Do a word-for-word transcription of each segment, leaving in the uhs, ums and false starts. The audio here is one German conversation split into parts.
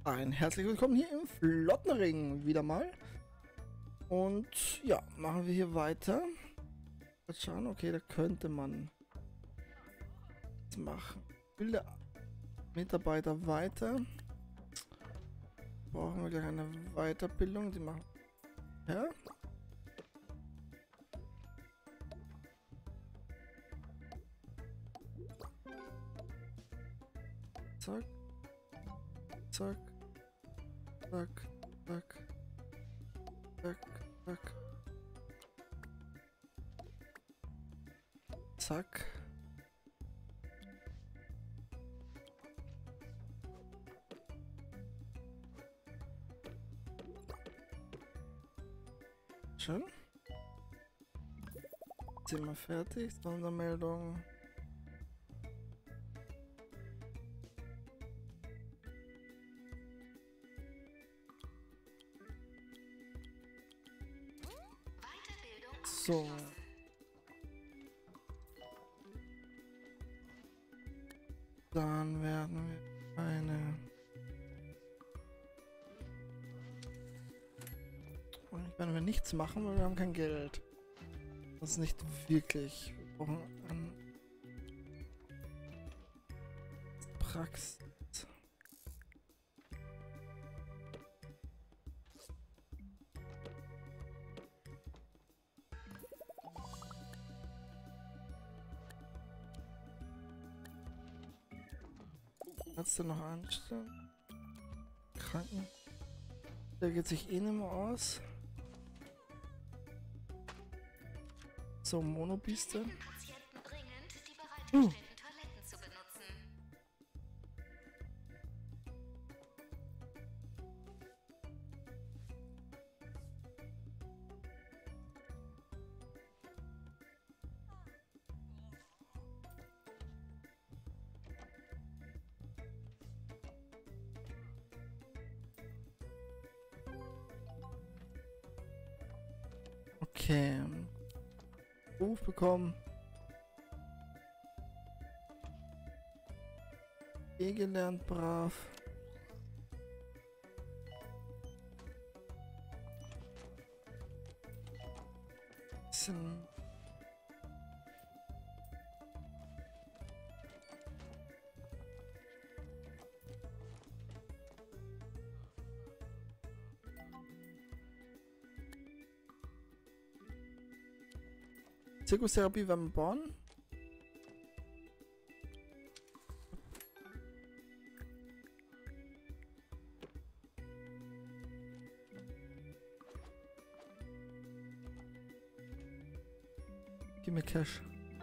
Ein herzlich willkommen hier im Flottenring wieder mal. Und ja, machen wir hier weiter. Mal schauen, okay, da könnte man was machen. Bilde Mitarbeiter weiter. Brauchen wir gleich eine Weiterbildung, die machen. Ja. Zack. Zack. Zack. Zack. Zack. Zack. Zack. Schön. Sind wir fertig? Sondermeldung. So. Dann werden wir eine... Eigentlich werden wir nichts machen, weil wir haben kein Geld. Das ist nicht wirklich. Wir brauchen an Praxis. Kannst du noch anstellen? Kranken. Der geht sich eh nicht mehr aus. So, Monobiste. Patienten dringend, die bereitgestellten Toiletten zu benutzen. Okay. Ruf bekommen. Eh gelernt, brav. Bisschen. Zirkustherapie werden wir bauen. Gib mir Cash.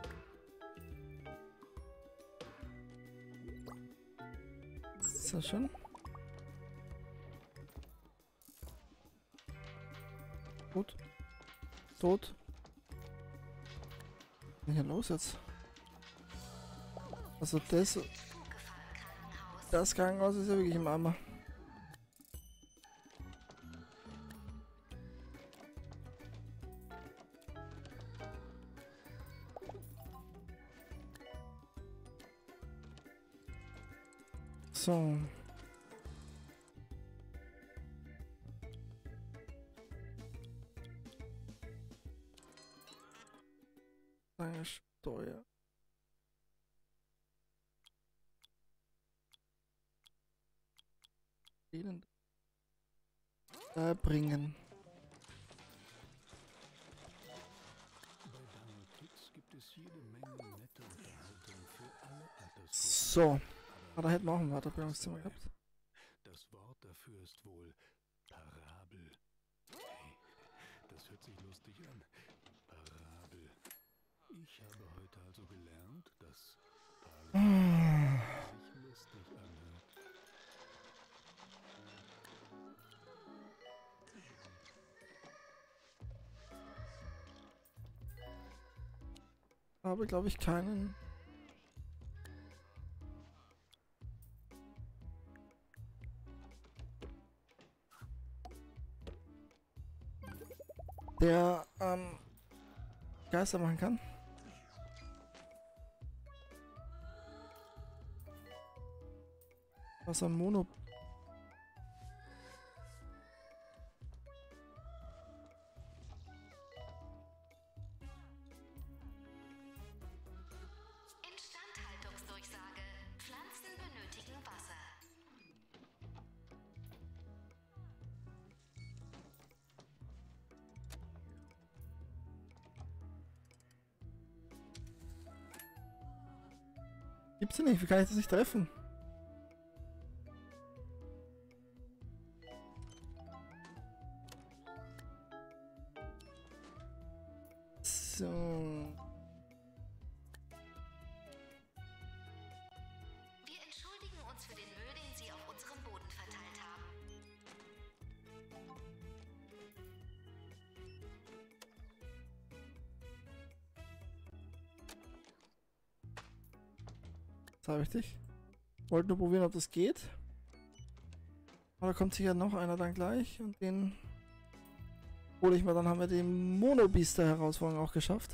Sehr schön. Tot. Tot. Was ist denn hier los jetzt? Also das... Das Krankenhaus ist ja wirklich im Eimer. So. Eine Steuer. Ihnen äh, bringen. So. Ah, da hätten wir auch ein Weiterbildungszimmer gehabt. Das Wort dafür ist wohl Parabel. Hey, das hört sich lustig an. Parabel. Ich habe heute also gelernt, dass Parabel sich lustig anhört. Habe, glaube ich, keinen. Der ähm, Geister machen kann. Was ein Mono gibt's ja nicht. Wie kann ich das nicht treffen? So. Wir entschuldigen uns für den Müll, den Sie auf unserem Boden verteilt haben. Das war richtig. Wollte nur probieren, ob das geht. Aber da kommt sicher noch einer dann gleich und den hole ich mal. Dann haben wir den Mono-Beaster-Herausforderung auch geschafft.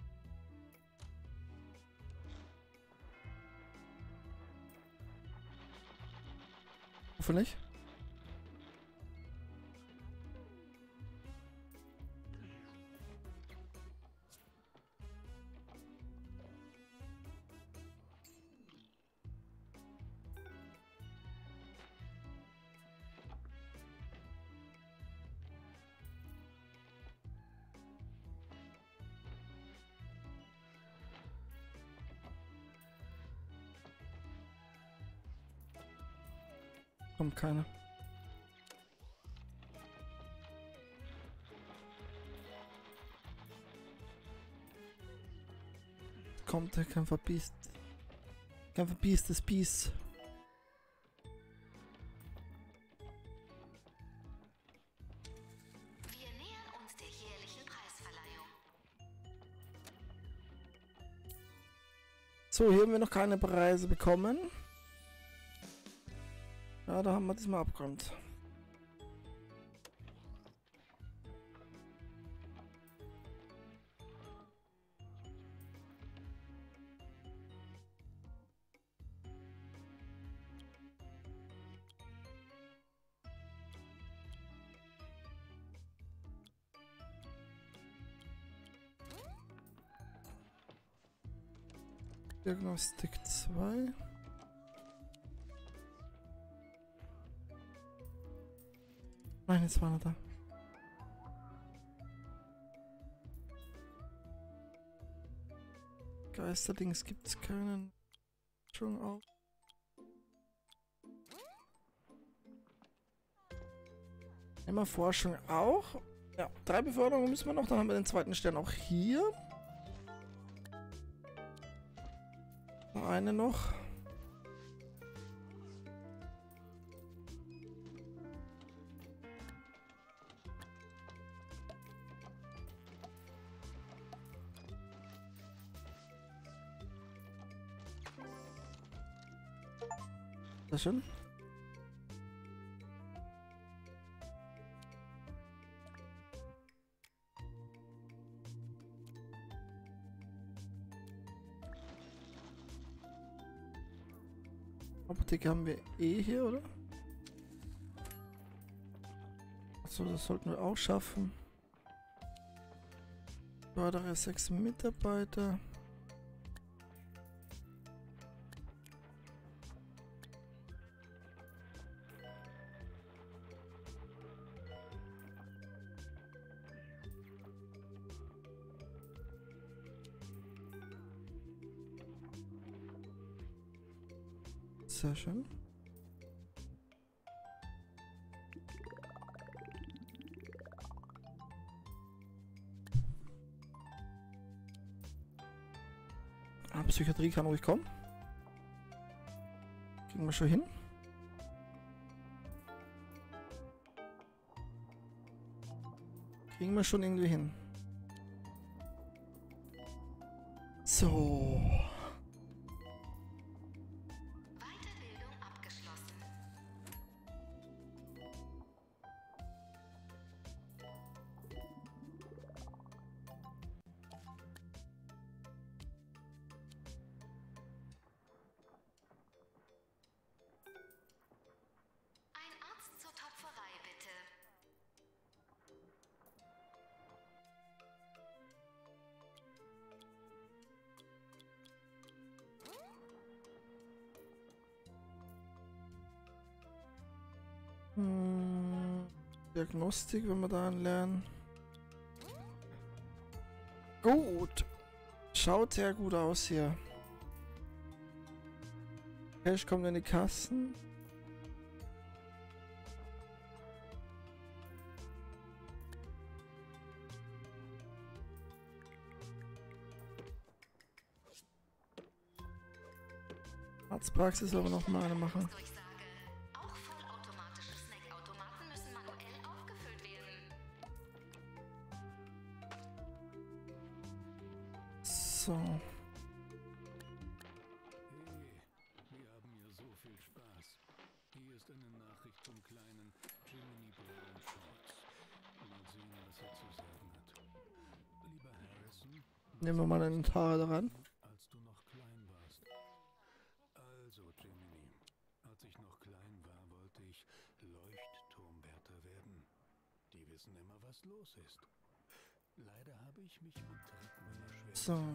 Hoffentlich. Kommt keiner. Kommt der Kämpfer Beast. Kämpfer Beast des Beast. Wir nähern uns der jährlichen Preisverleihung. So, hier haben wir noch keine Preise bekommen. Ja, da haben wir diesmal abgeräumt. Diagnostik zwei. Nein, jetzt war er da. Geisterdings gibt es keinen. Schon auch. Immer Forschung auch. Ja, drei Beförderungen müssen wir noch. Dann haben wir den zweiten Stern auch hier. Noch eine noch. Sehr schön. Apotheke haben wir eh hier, oder? Achso, das sollten wir auch schaffen. Fördere sechs Mitarbeiter. Sehr schön. Ah, Psychiatrie kann ruhig kommen. Kriegen wir schon hin. Kriegen wir schon irgendwie hin. So. Weiterbildung abgeschlossen. Ein Arzt zur Topferei, bitte. Hm, Diagnostik, wenn wir da lernen. Gut. Schaut sehr gut aus hier. Cash kommt in die Kassen. Arztpraxis aber noch mal eine machen. Auch vollautomatische Snackautomaten müssen manuell aufgefüllt werden. So. Hey, wir haben hier so viel Spaß. Hier ist eine Nachricht vom kleinen Jiminy Brown Shorts. Mal sehen, was er zu sagen hat. Lieber Harrison, Nehmen wir mal einen Tare daran. als du noch klein warst. Also, Jiminy, als ich noch klein war, wollte ich Leuchtturmwärter werden. Die wissen immer, was los ist. Leider habe ich mich mit Trick meiner Schwester... So.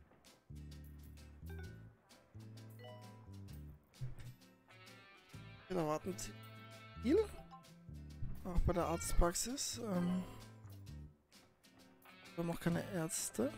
Da warten Sie viel. Auch bei der Arztpraxis. Ähm, wir haben auch keine Ärzte.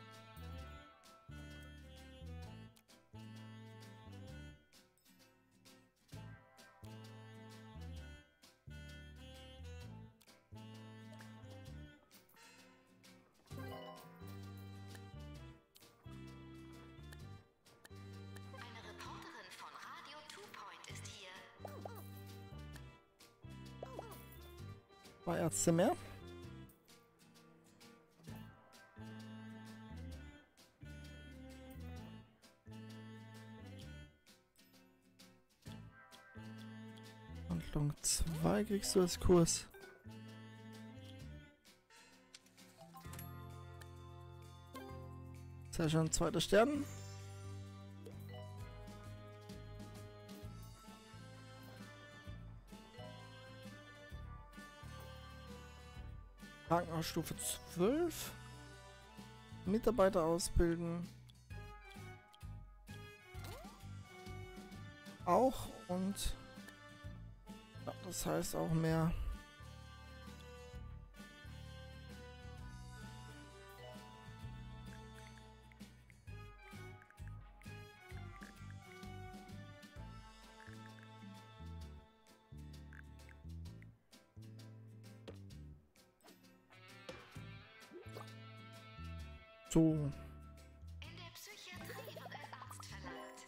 Eine Reporterin von Radio Two Point ist hier. Zwei Ärzte mehr. Handlung zwei kriegst du als Kurs. Sehr schön, zweiter Stern. Krankenhausstufe zwölf. Mitarbeiter ausbilden. Auch und ja, das heißt auch mehr. So. In der Psychiatrie wird ein Arzt verlangt.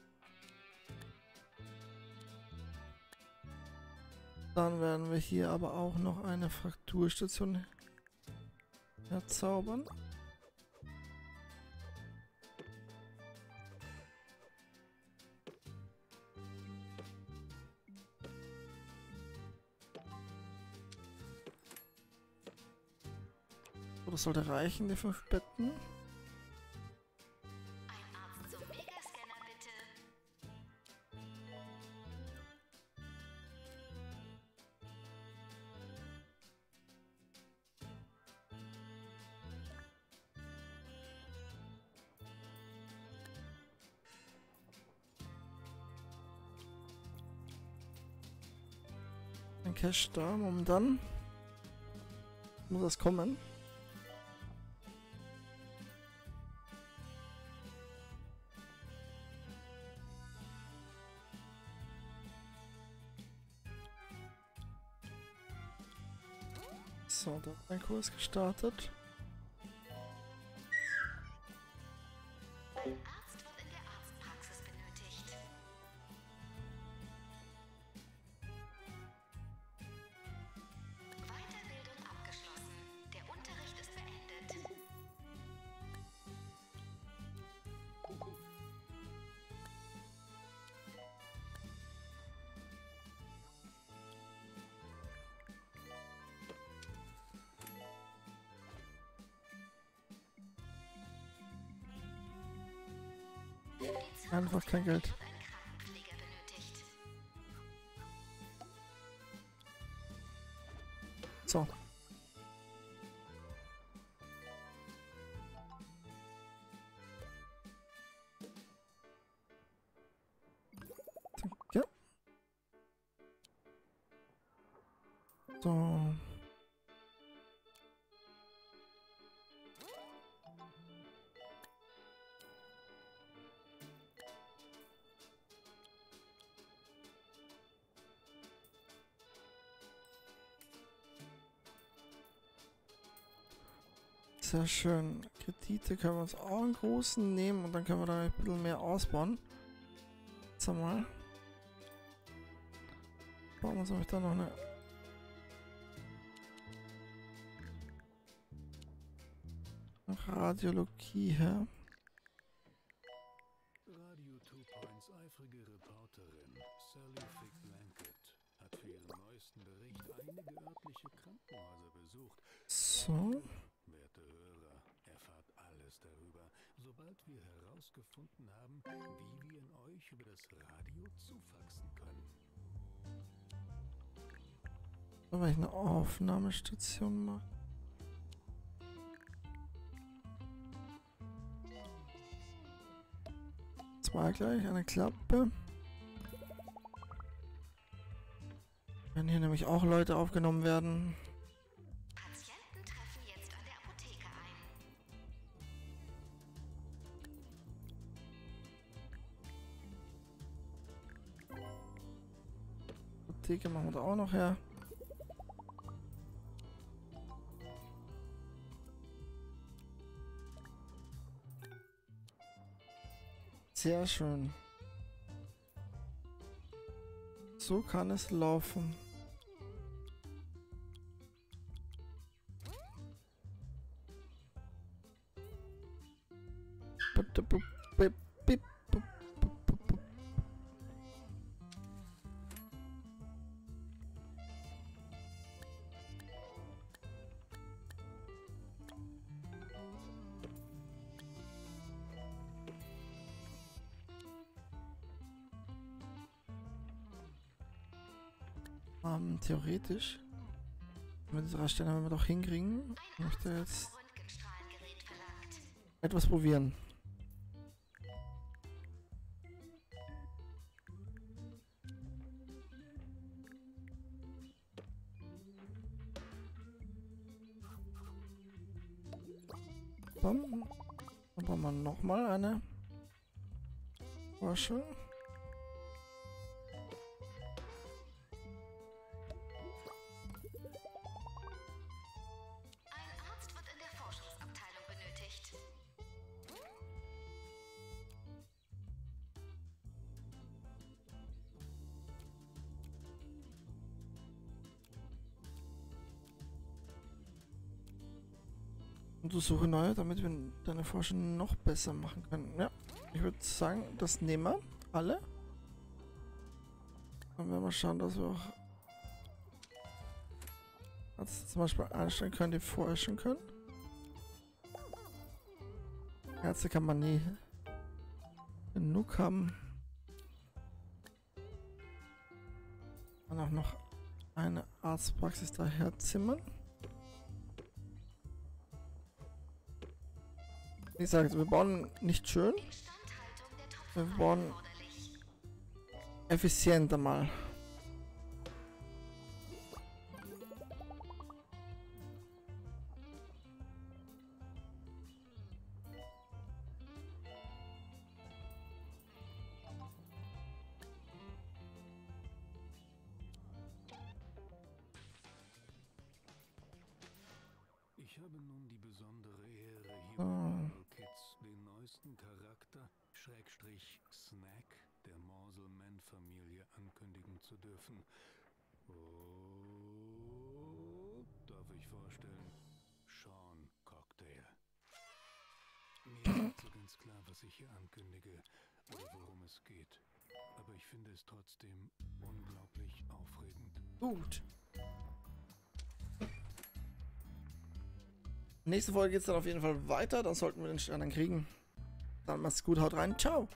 Dann werden wir hier aber auch noch eine Frakturstation herzaubern. So, das sollte reichen, die fünf Betten. Ein Arzt zum Megascanner, bitte. Ein Cash da, und dann muss das kommen. So, da ist ein Kurs gestartet. Ein Arzt wird in der Arztpraxis benötigt. Weiterbildung abgeschlossen. Der Unterricht ist beendet. Einfach kein Geld. Wird ein Krankenpfleger benötigt. So. Danke. So. Sehr schön. Kredite können wir uns auch einen großen nehmen und dann können wir da ein bisschen mehr ausbauen. Jetzt mal. Bauen wir uns nämlich da noch eine Radiologie her. Radio Two Points eifrige Reporterin Sally Fick-Blanket hat für ihren neuesten Bericht einige örtliche Krankenhäuser besucht. So. Werte Hörer, erfahrt alles darüber, sobald wir herausgefunden haben, wie wir in euch über das Radio zufaxen können. Wenn ich eine Aufnahmestation mache. Zwei gleich, eine Klappe. Wenn hier nämlich auch Leute aufgenommen werden. Patienten treffen jetzt an der Apotheke ein. Apotheke machen wir da auch noch her. Sehr schön. So kann es laufen. Um, theoretisch. Mit dieser Raststelle werden wir doch hinkriegen. Ich möchte jetzt Röntgenstrahlengerät verlangt. etwas probieren. Bam. Dann brauchen wir nochmal eine Forschung. Ein Arzt wird in der Forschungsabteilung benötigt. Untersuche neue, damit wir deine Forschung noch besser machen können. Ja, ich würde sagen, das nehmen wir alle. Dann werden wir schauen, dass wir auch Ärzte zum Beispiel einstellen können, die forschen können. Ärzte kann man nie genug haben. Dann auch noch eine Arztpraxis daher zimmern. Wie gesagt, wir bauen nicht schön, Instandhaltung der wir Topfpfeife bauen erforderlich. effizienter mal. Ich habe nun die besondere Ehre, hier Ah. bei Marvel Kids den neuesten Charakter, Schrägstrich Snack, der Morsel-Man-Familie ankündigen zu dürfen. Oh, darf ich vorstellen, Sean Cocktail. Mir ist nicht so ganz klar, was ich hier ankündige oder worum es geht. Aber ich finde es trotzdem unglaublich aufregend. Gut. Nächste Folge geht es dann auf jeden Fall weiter. Dann sollten wir den Stern dann kriegen. Dann macht's gut, haut rein. Ciao.